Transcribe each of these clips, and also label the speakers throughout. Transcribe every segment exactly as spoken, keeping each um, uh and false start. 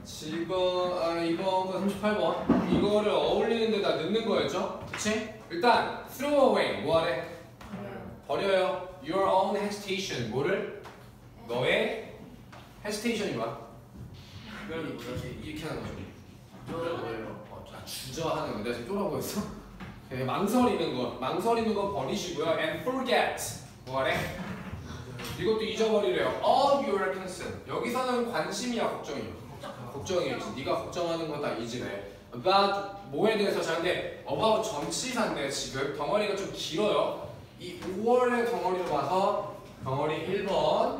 Speaker 1: 지금 아, 이번 거 삼십팔 번 이거를 어울리는 데다 넣는 거였죠? 그치? 일단 throw away 뭐하래? 버려요. Your own hesitation 뭐를? 너의 hesitation이 뭐야? 이렇게, 이렇게 하는 거죠. 어, 아, 주저하는 거. 내가 지금 쪼라고 했어? 네, 망설이는 거. 망설이는 거 버리시고요. And forget 뭐하래? 이것도 잊어버리래요. All your concern. 여기서는 관심이야 걱정이야? 걱정이겠지. 네가 걱정하는 건 다 잊으래. About 뭐에 대해서 자 근데 about 전치사인데 지금 덩어리가 좀 길어요. 이 오월의 덩어리로 봐서 덩어리 일 번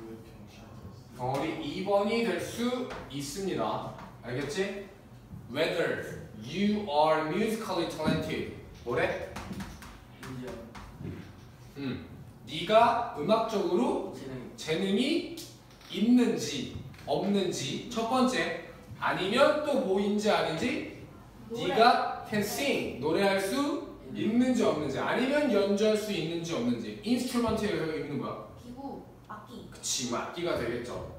Speaker 1: 덩어리 이 번이 될 수 있습니다. 알겠지? Whether you are musically talented 뭐래? 음, 네가 음악적으로 재능이 있는지 없는지 첫 번째 아니면 또 뭐인지 아닌지 노래. 네가 can sing 노래할 수 있는지 없는지 아니면 연주할 수 있는지 없는지 인스트루먼트에서 있는 거야?
Speaker 2: 기구, 악기.
Speaker 1: 그치, 악기가 되겠죠.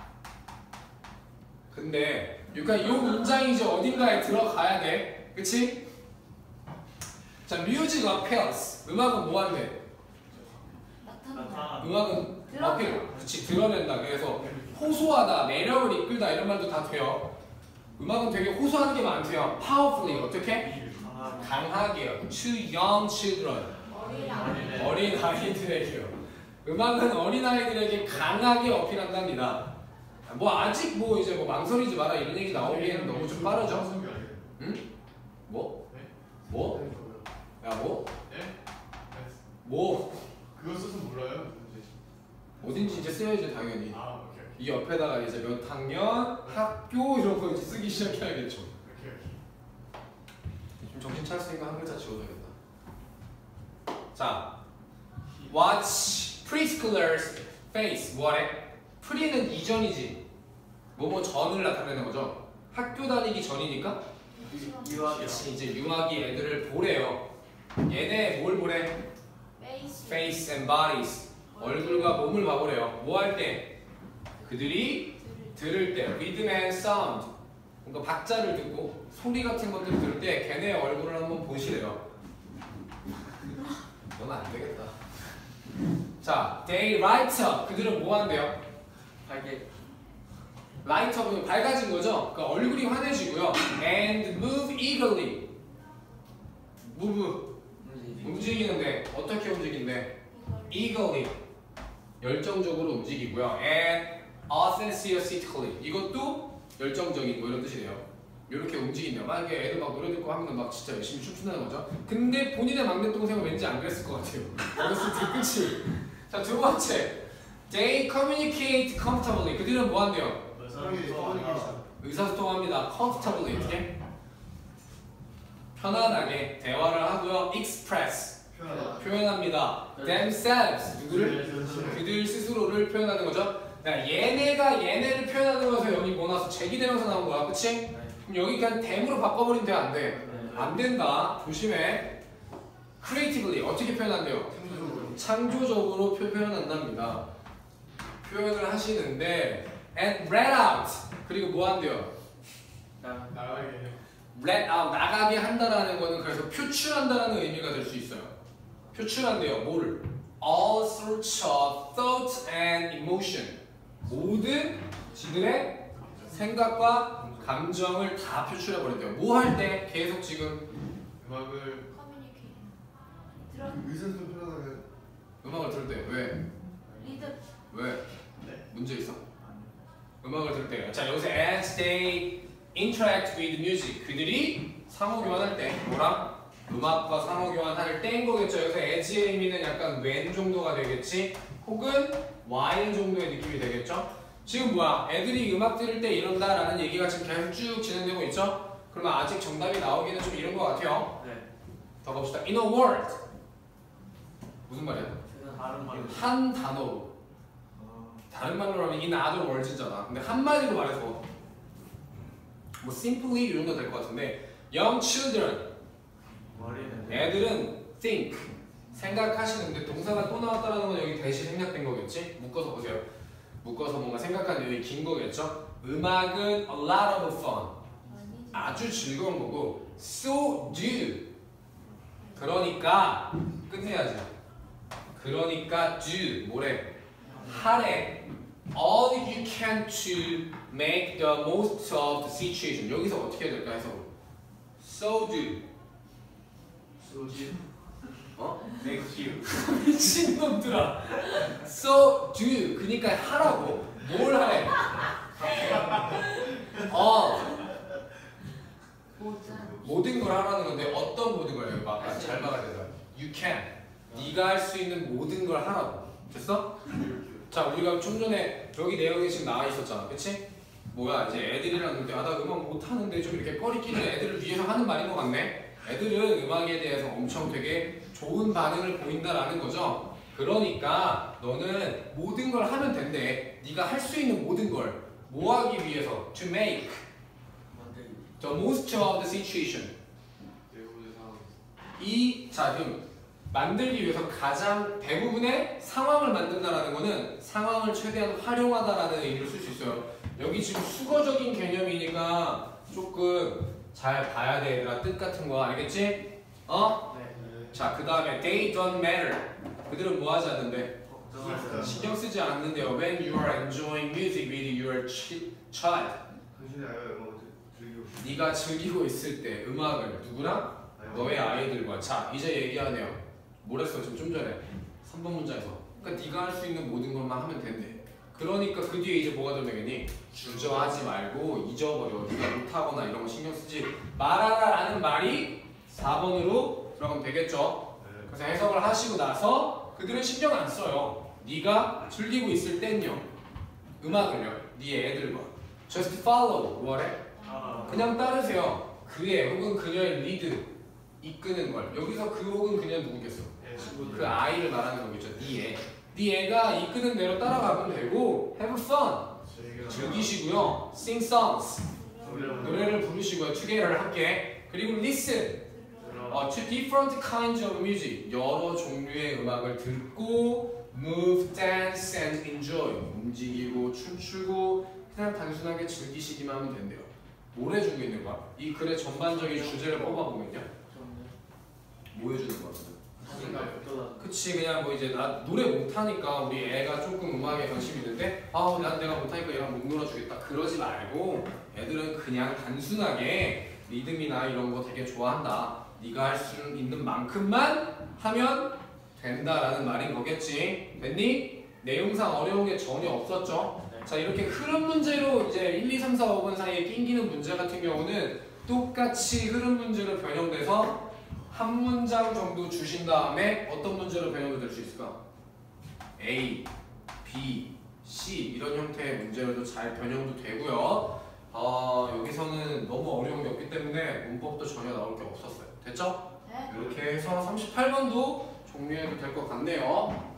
Speaker 1: 근데 그러니까 이 문장이 이제 어딘가에 들어가야 돼, 그치? 자, music appeals 음악은 뭐 한대?
Speaker 2: 나타낸다.
Speaker 1: 음악은 appeal, 그치, 드러낸다. 그래서 호소하다, 매력을 이끌다 이런 말도 다 돼요. 음악은 되게 호소하는 게 많대요. powerfully 어떻게? 강하게요. To young children 어린 아이들에게요. 음악은 어린 아이들에게 강하게 어필한답니다. 뭐 아직 뭐 이제 뭐 망설이지 마라 이런 얘기 나오기에는 너무 좀 빠르죠? 응? 뭐? 뭐? 야 뭐? 뭐?
Speaker 3: 그거 써서 몰라요?
Speaker 1: 어딘지 이제 써야지 당연히.
Speaker 3: 아, 오케이.
Speaker 1: 이 옆에다가 이제 몇 학년, 학교 이런 거 이제 쓰기 시작해야겠죠.
Speaker 3: 오케이, 오케이.
Speaker 1: 좀 정신 차렸으니까 한 글자 지워줘야겠다. 자, watch preschoolers face 뭐래? pre는 이전이지. 뭐뭐 전을 나타내는 거죠. 학교 다니기 전이니까.
Speaker 2: 유아기.
Speaker 1: 이제 유아기 애들을 보래요. 얘네 뭘 보래?
Speaker 2: Face.
Speaker 1: face and bodies. 얼굴과 몸을 봐보래요. 뭐 할 때? 그들이 들을 때. rhythm and sound. 그러니까 박자를 듣고 소리 같은 것들을 들을 때 걔네 얼굴을 한번 보시래요. 넌 안 되겠다. 자, they light up. 그들은 뭐 한대요?
Speaker 2: 밝게.
Speaker 1: light up은 밝아진 거죠. 그러니까 얼굴이 환해지고요. and move eagerly. move. 움직이는데 어떻게 움직인대? eagerly. 열정적으로 움직이고요. and authentically. 이것도 열정적인 뭐 이런 뜻이래요. 이렇게 움직인대요. 만약에 애들 막 노래 듣고 하면 막 진짜 열심히 춤춘다는 거죠. 근데 본인의 막내 동생은 왠지 안 그랬을 것 같아요. 어렸을 때 그치? 자, 두 번째. They communicate comfortably. 그들은 뭐 한대요? 의사소통합니다. comfortably. 어떻게? 편안하게 대화를 하고요. express.
Speaker 3: 표현하다.
Speaker 1: 표현합니다. themselves. 누구를? 그들 스스로를 표현하는 거죠. 야, 얘네가 얘네를 표현하는 것에서 여기 뭐 나와서 제기되면서 나온 거야. 그치? 그럼 여기 그냥 them으로 바꿔버리면 돼? 안 돼? 안 된다. 조심해. creatively. 어떻게 표현한대요? 창조적으로 표, 표현한답니다. 표현을 하시는데 and let out. 그리고 뭐 한대요?
Speaker 3: 나가게 해요.
Speaker 1: let out. 나가게 한다라는 거는 그래서 표출한다라는 의미가 될 수 있어요. 표출한대요. 뭐를? all sorts of thoughts and emotion. 모든 지들의 생각과 감정을 다 표출해 버린대요. 뭐 할 때 계속 지금
Speaker 3: 음악을
Speaker 2: 커뮤니케이션.
Speaker 3: 의사소통 표현하게.
Speaker 1: 음악을 들을 때 왜?
Speaker 2: 리듬.
Speaker 1: 왜?
Speaker 3: 네.
Speaker 1: 문제 있어? 음악을 들을 때요. 자, 여기서 as they interact with music. 그들이 상호교환할 때 뭐랑? 음악과 상호교환할 때인 거겠죠. 여기서 as의 의미는 약간 when 정도가 되겠지. 혹은 while 정도의 느낌이 되겠죠. 지금 뭐야? 애들이 음악 들을 때 이런다라는 얘기가 지금 계속 쭉 진행되고 있죠. 그러면 아직 정답이 나오기는 좀 이른 것 같아요.
Speaker 2: 네.
Speaker 1: 더 봅시다. In a word. 무슨 말이야?
Speaker 2: 다른 말.
Speaker 1: 한 단어로. 다른 말로 하면 in other words잖아. 근데 한마디로 말해서 뭐 simply 이런 거 될 것 같은데 young children. 애들은 think. 생각하시는데 동사가 또 나왔다는 건 여기 대시 생략된 거겠지? 묶어서 보세요. 묶어서 뭔가 생각하는 내용이 긴 거겠죠? 음악은 a lot of fun.
Speaker 2: 아니지.
Speaker 1: 아주 즐거운 거고 so do. 그러니까 끝내야지. 그러니까 do 뭐래? 하래. All you can to make the most of the situation. 여기서 어떻게 해야 될까 해서 so do.
Speaker 3: 소지.
Speaker 1: 어?
Speaker 3: Next you.
Speaker 1: 미친놈들아. So do. 그러니까 하라고. 뭘 하래? 어.
Speaker 2: 모든.
Speaker 1: 모든 걸 하라는 건데 어떤 모든 걸 해요? 막 잘 막아야 되잖아. You can. 네가 할 수 있는 모든 걸 하라고. 됐어? 자, 우리가 좀 전에 여기 내용이 지금 나와 있었잖아. 그치? 뭐야, 이제 애들이랑 놀 때, 아, 나 음악 못 하는데 좀 이렇게 꺼리끼는 애들을 위해서 하는 말인 것 같네? 애들은 음악에 대해서 엄청 되게 좋은 반응을 보인다라는 거죠. 그러니까 너는 모든 걸 하면 된대. 네가 할 수 있는 모든 걸 뭐 하기 위해서? To make
Speaker 2: 만들기.
Speaker 1: the most of the situation.
Speaker 3: 대부분의 상황.
Speaker 1: 이, 자, 그럼 만들기 위해서 가장 대부분의 상황을 만든다라는 거는 상황을 최대한 활용하다라는 의미를 쓸 수 있어요. 여기 지금 수거적인 개념이니까 조금 잘 봐야 돼, 얘들아. 뜻 같은 거 알겠지? 어?
Speaker 2: 네.
Speaker 1: 자, 그 다음에 they don't matter. 그들은 뭐 하지 않는데?
Speaker 2: 걱정하지.
Speaker 1: 신경 쓰지 않는데요. When you are enjoying music with your chi- child.
Speaker 3: 당신의 아이가 음악을 즐기고 있어요.
Speaker 1: 네가 즐기고 있을 때 음악을 누구랑? 너의 아이들과. 자, 이제 얘기하네요. 뭐랬어 지금 좀 전에 삼 번 문장에서. 그러니까 네가 할 수 있는 모든 것만 하면 된대. 그러니까 그 뒤에 이제 뭐가 들어가겠니? 주저하지 말고 잊어버려. 네가 못하거나 이런 거 신경 쓰지 말아라라는 말이 사 번으로 들어가면 되겠죠.
Speaker 3: 네.
Speaker 1: 그래서 해석을 하시고 나서 그들은 신경 안 써요. 네가 즐기고 있을 땐요. 음악을요. 네 애들과. Just follow. 뭐래?
Speaker 3: 아.
Speaker 1: 그냥 따르세요. 그의 혹은 그녀의 리드. 이끄는 걸. 여기서 그 혹은 그녀 누구겠어?
Speaker 3: 네, 친구들.
Speaker 1: 그 아이를 말하는 거겠죠. 네 애. 네 애가 이끄는 대로 따라가면 되고 have fun.
Speaker 3: 즐겨.
Speaker 1: 즐기시고요. sing songs.
Speaker 3: 노래를
Speaker 1: 노래를 부르시고요. together 함께. 그리고 listen.
Speaker 3: 들어.
Speaker 1: 어, to different kinds of music. 여러 종류의 음악을 듣고 move, dance and enjoy. 움직이고 춤추고 그냥 단순하게 즐기시기만 하면 된대요. 뭘 해주고 있는 거야? 이 글의 전반적인 주제를 뽑아보면요. 뭐 해주는 거야? 그치, 그냥 뭐 이제 나 노래 못하니까 우리 애가 조금 음악에 관심이 있는데 아, 난 내가 못하니까 얘랑 못 놀아주겠다 그러지 말고 애들은 그냥 단순하게 리듬이나 이런 거 되게 좋아한다. 네가 할 수 있는 만큼만 하면 된다라는 말인 거겠지. 됐니? 내용상 어려운 게 전혀 없었죠?
Speaker 2: 네.
Speaker 1: 자, 이렇게 흐름 문제로 이제 일, 이, 삼, 사, 오 번 사이에 낑기는 문제 같은 경우는 똑같이 흐름 문제로 변형돼서 한 문장 정도 주신 다음에 어떤 문제로 변형이 될 수 있을까? A, B, C 이런 형태의 문제로도 잘 변형도 되고요. 어, 여기서는 너무 어려운 게 없기 때문에 문법도 전혀 나올 게 없었어요. 됐죠?
Speaker 2: 네.
Speaker 1: 이렇게 해서 삼십팔 번도 종료해도 될 것 같네요.